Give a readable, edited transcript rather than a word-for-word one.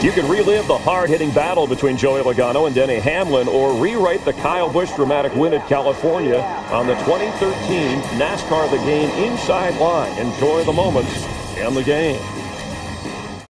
You can relive the hard-hitting battle between Joey Logano and Denny Hamlin, or rewrite the Kyle Busch dramatic win at California on the 2013 NASCAR The Game Inside Line. Enjoy the moments and the game.